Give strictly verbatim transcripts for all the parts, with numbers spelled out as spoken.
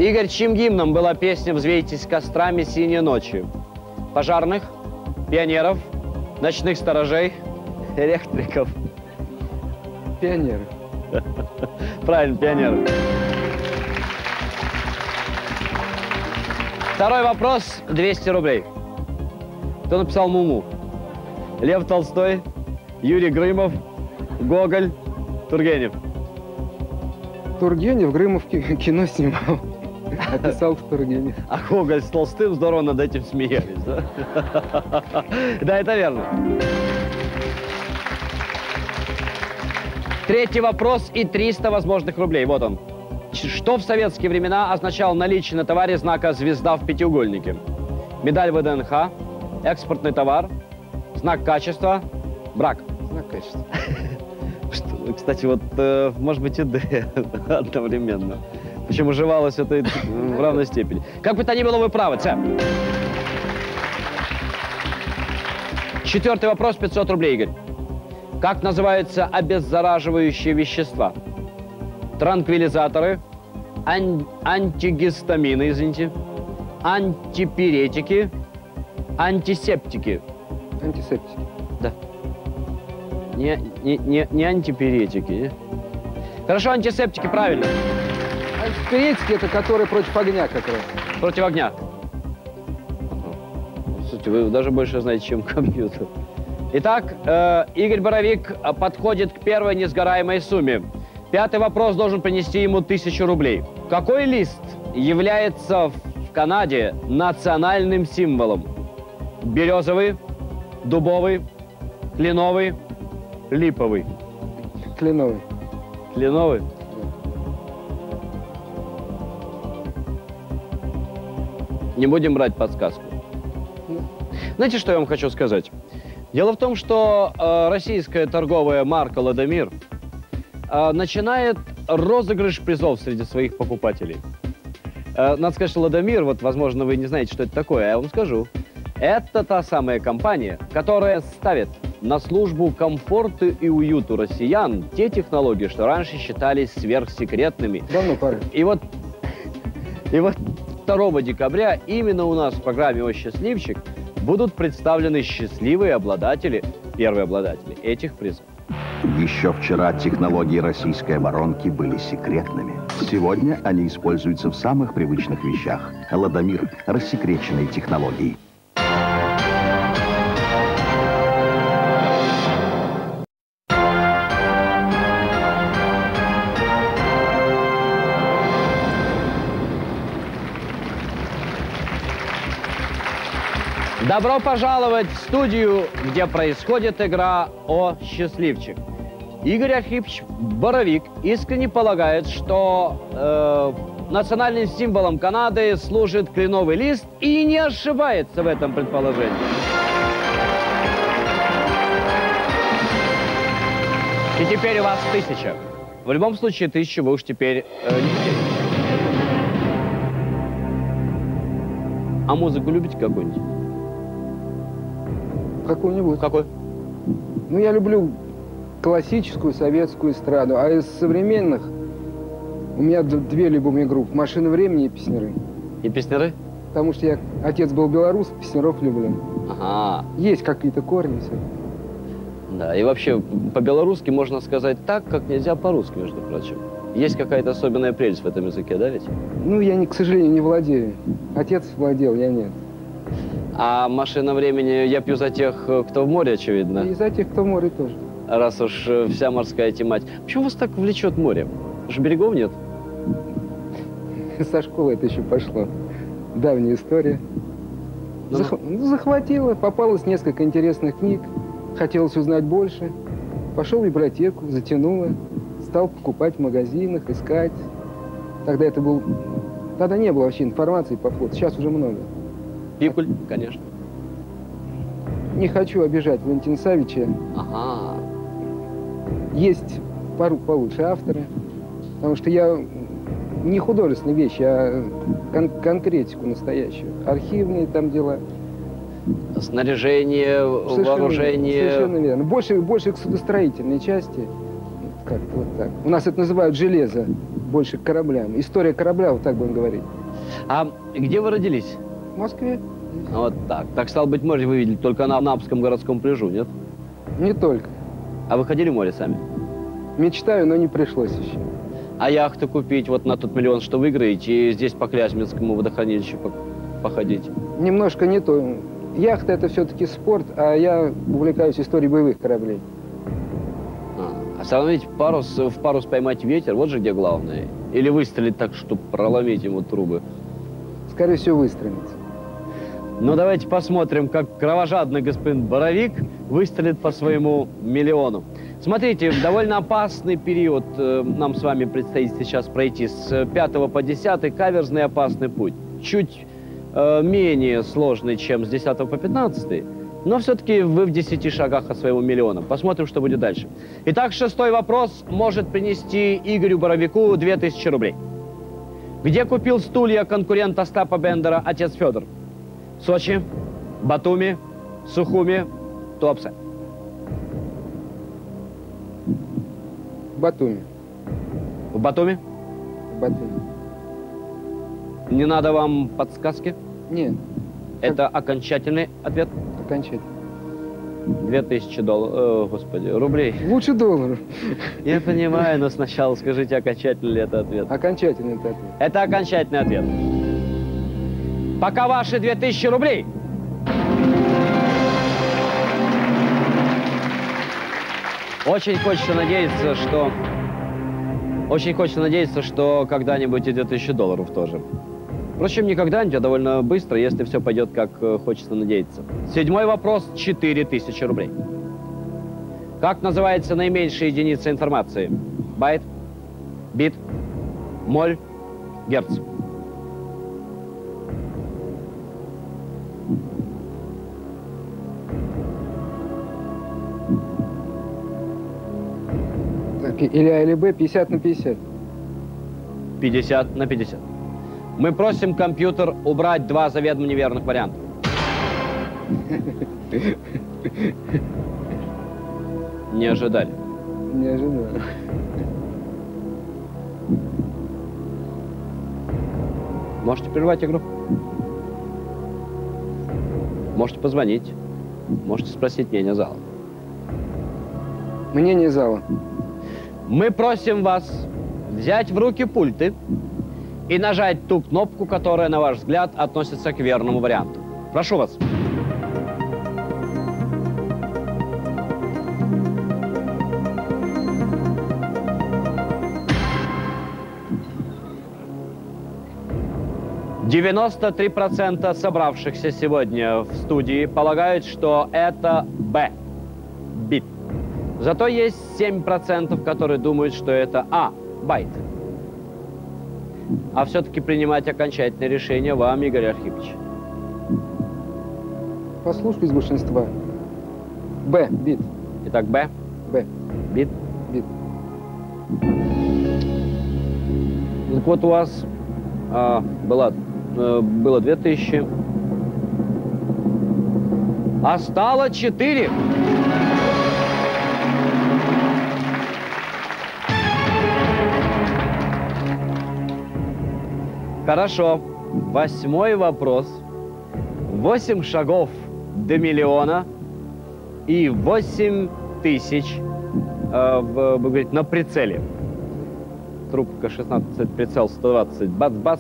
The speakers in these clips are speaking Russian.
Игорь, чьим гимном была песня «Взвейтесь кострами синей ночи»? Пожарных, пионеров, ночных сторожей, электриков? Пионеры. Правильно, пионеры. Второй вопрос, двести рублей. Кто написал «Муму»? Лев Толстой, Юрий Грымов, Гоголь, Тургенев. Тургенев, Грымов кино снимал. Описал Тургенев. А Гоголь с Толстым здорово над этим смеялись, да? Да, это верно. Третий вопрос и триста возможных рублей. Вот он. Что в советские времена означало наличие на товаре знака «Звезда» в пятиугольнике? Медаль вэ дэ эн ха, экспортный товар, знак качества, брак. Знак качества. Что, кстати, вот, э, может быть, и «Д» одновременно. Причем уживалось это в равной степени. Как бы то ни было, вы правы, Ц. Четвертый вопрос, пятьсот рублей, Игорь. Как называются обеззараживающие вещества? Транквилизаторы, ан антигистамины, извините, антипиретики, антисептики. Антисептики. Да. Не, не, не, не антипиретики. Не? Хорошо, антисептики, правильно. Антипиретики — это которые против огня как раз. Против огня. Слушайте, вы даже больше знаете, чем компьютер. Итак, э, Игорь Боровик подходит к первой несгораемой сумме. Пятый вопрос должен принести ему тысячу рублей. Какой лист является в Канаде национальным символом? Березовый, дубовый, кленовый, липовый. Кленовый. Кленовый? Не будем брать подсказку. Знаете, что я вам хочу сказать? Дело в том, что э, российская торговая марка «Ладомир» э, начинает розыгрыш призов среди своих покупателей. Э, надо сказать, что «Ладомир», вот, возможно, вы не знаете, что это такое, а я вам скажу. Это та самая компания, которая ставит на службу комфорту и уюту россиян те технологии, что раньше считались сверхсекретными. Давно пора. И вот, и вот второго декабря именно у нас в программе «О счастливчик» будут представлены счастливые обладатели, первые обладатели этих призов. Еще вчера технологии российской оборонки были секретными. Сегодня они используются в самых привычных вещах. «Ладомир» – рассекреченные технологии. Добро пожаловать в студию, где происходит игра «О счастливчик». Игорь Архипович Боровик искренне полагает, что э, национальным символом Канады служит кленовый лист и не ошибается в этом предположении. И теперь у вас тысяча. В любом случае, тысячу вы уж теперь э, не потеряете. А музыку любите какую-нибудь? Какую-нибудь. Какой? Ну, я люблю классическую советскую эстраду, а из современных у меня две любимые группы: «Машина времени» и «Песняры». И «Песняры»? Потому что я, отец был белорус, «Песняров» люблю. Ага. Есть какие-то корни все. Да, и вообще по-белорусски можно сказать так, как нельзя по-русски, между прочим. Есть какая-то особенная прелесть в этом языке, да ведь? Ну, я, не, к сожалению, не владею. Отец владел, я нет. А «Машина времени» я пью за тех, кто в море, очевидно. И за тех, кто в море тоже. Раз уж вся морская тематика. Почему вас так влечет море? Потому что берегов нет? Со школы это еще пошло. Давняя история. Ну, Зах... Захватила, попалось несколько интересных книг. Хотелось узнать больше. Пошел в библиотеку, затянуло. Стал покупать в магазинах, искать. Тогда это был... Тогда не было вообще информации по флоту. Сейчас уже много. Пикуль, конечно. Не хочу обижать Валентина Савича. Ага. Есть пару получше авторы. Потому что я не художественные вещи, а кон конкретику настоящую. Архивные там дела. Снаряжение, Совершенно, вооружение. Совершенно верно. Больше, больше к судостроительной части. Как-то вот так. У нас это называют железо. больше к кораблям. История корабля, вот так будем говорить. А где вы родились? В Москве. Вот так. Так, стало быть, море вы видели только на Анапском городском пляжу, нет? Не только. А вы ходили в море сами? Мечтаю, но не пришлось еще. А яхту купить вот на тот миллион, что выиграете, и здесь по Клязьминскому водохранилищу походить? Немножко не то. Яхта – это все-таки спорт, а я увлекаюсь историей боевых кораблей. А, а все равно ведь парус, в парус поймать ветер, вот же где главное. Или выстрелить так, чтобы проломить ему трубы. Скорее всего, выстрелить. Ну, давайте посмотрим, как кровожадный господин Боровик выстрелит по своему миллиону. Смотрите, довольно опасный период э, нам с вами предстоит сейчас пройти. С пятого по десятый каверзный опасный путь. Чуть э, менее сложный, чем с десятого по пятнадцатый, но все-таки вы в десяти шагах от своего миллиона. Посмотрим, что будет дальше. Итак, шестой вопрос может принести Игорю Боровику две тысячи рублей. Где купил стулья конкурент Остапа Бендера отец Федор? Сочи, Батуми, Сухуми, Туапсе. Батуми. В Батуми? В Батуми. Не надо вам подсказки? Нет. Это окончательный ответ? Окончательно. Две тысячи долларов, э, господи, рублей. Лучше долларов. Я понимаю, но сначала скажите, окончательный ли это ответ. Окончательный это ответ. Это окончательный ответ. Пока ваши две тысячи рублей. Очень хочется надеяться, что... Очень хочется надеяться, что когда-нибудь и две тысячи долларов тоже. Впрочем, не когда-нибудь, а довольно быстро, если все пойдет, как хочется надеяться. Седьмой вопрос. четыре тысячи рублей. Как называется наименьшая единица информации? Байт, бит, моль, герц. Так, или А, или Б, пятьдесят на пятьдесят. пятьдесят на пятьдесят. Мы просим компьютер убрать два заведомо неверных варианта. Не ожидали. Не ожидал. Можете прервать игру. Можете позвонить. Можете спросить мнение зала. Мнение зала. Мы просим вас взять в руки пульты и нажать ту кнопку, которая, на ваш взгляд, относится к верному варианту. Прошу вас. девяносто три процента собравшихся сегодня в студии полагают, что это Б. Бит. Зато есть семь процентов, которые думают, что это А. Байт. А все-таки принимать окончательное решение вам, Игорь Архипович. Послушаюсь большинства. Б. Бит. Итак, Б. Б. Бит. Бит. Так вот у вас а, была, а, было две тысячи. А стало четыре. Хорошо. Восьмой вопрос. Восемь шагов до миллиона и восемь тысяч э, в, вы говорите, на прицеле. Трубка шестнадцать, прицел сто двадцать. Бац-бац.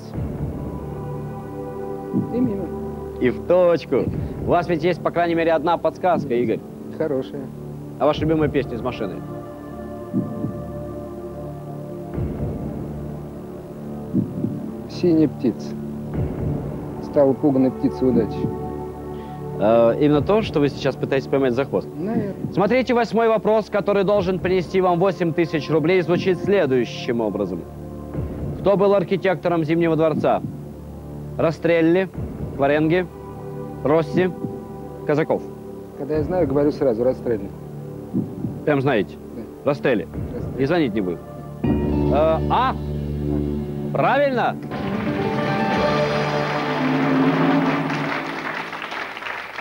И мимо. И в точку. У вас ведь есть, по крайней мере, одна подсказка, Игорь. Хорошая. А ваша любимая песня из машины? Синяя птица. Стала пуганой птицей удачи. Э, именно то, что вы сейчас пытаетесь поймать за хвост. Наверное. Смотрите, восьмой вопрос, который должен принести вам восемь тысяч рублей, звучит следующим образом. Кто был архитектором Зимнего дворца? Растрелли, Варенги, Росси, Казаков. Когда я знаю, говорю сразу, расстрельно. Прям знаете? Да. Растрелли. Расстрельно. И звонить не будет. Э, а? Правильно?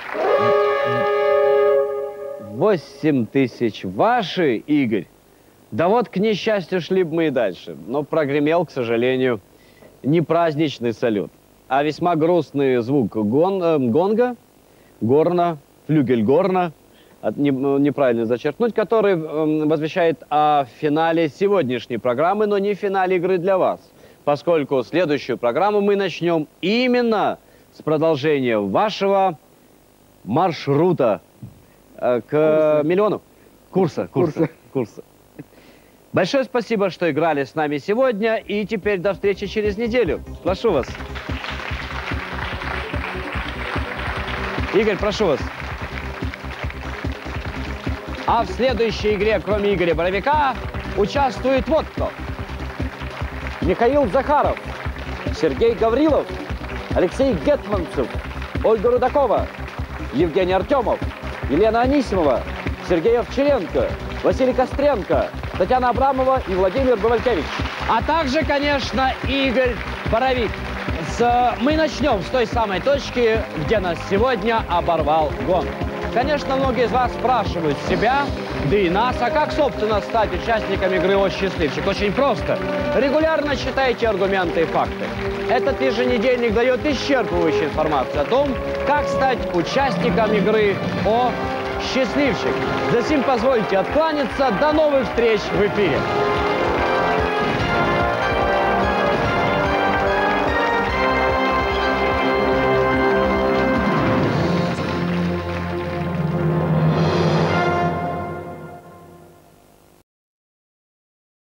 Восемь тысяч ваши, Игорь. Да вот, к несчастью, шли бы мы и дальше. Но прогремел, к сожалению, не праздничный салют, а весьма грустный звук гон, э, гонга, горна, флюгельгорна, от, не, неправильно зачеркнуть, который э, возвещает о финале сегодняшней программы, но не финале игры для вас, поскольку следующую программу мы начнем именно с продолжения вашего маршрута э, к курса. миллиону. Курса, курса, курса. курса. Большое спасибо, что играли с нами сегодня, и теперь до встречи через неделю. Прошу вас. Игорь, прошу вас. А в следующей игре, кроме Игоря Боровика, участвует вот кто. Михаил Захаров, Сергей Гаврилов, Алексей Гетманцев, Ольга Рудакова, Евгений Артемов, Елена Анисимова, Сергей Овчаренко, Василий Костренко, Татьяна Абрамова и Владимир Бавалькевич. А также, конечно, Игорь Боровик. С... Мы начнем с той самой точки, где нас сегодня оборвал гонг. Конечно, многие из вас спрашивают себя, да и нас, а как, собственно, стать участником игры «О счастливчик»? Очень просто. Регулярно читайте аргументы и факты. Этот еженедельник дает исчерпывающую информацию о том, как стать участником игры «О счастливчик». Затем позвольте откланяться. До новых встреч в эфире.